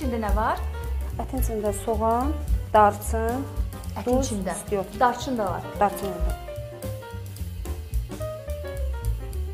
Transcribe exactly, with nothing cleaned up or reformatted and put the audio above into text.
içində nə var? Ətin içində soğan, darçın, Ətin duz, içində. istiot. Darçın da var. Darçın da.